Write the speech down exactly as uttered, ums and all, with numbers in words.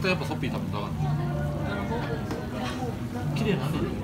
対やっぱソッピー食べたかった。綺麗なんだね。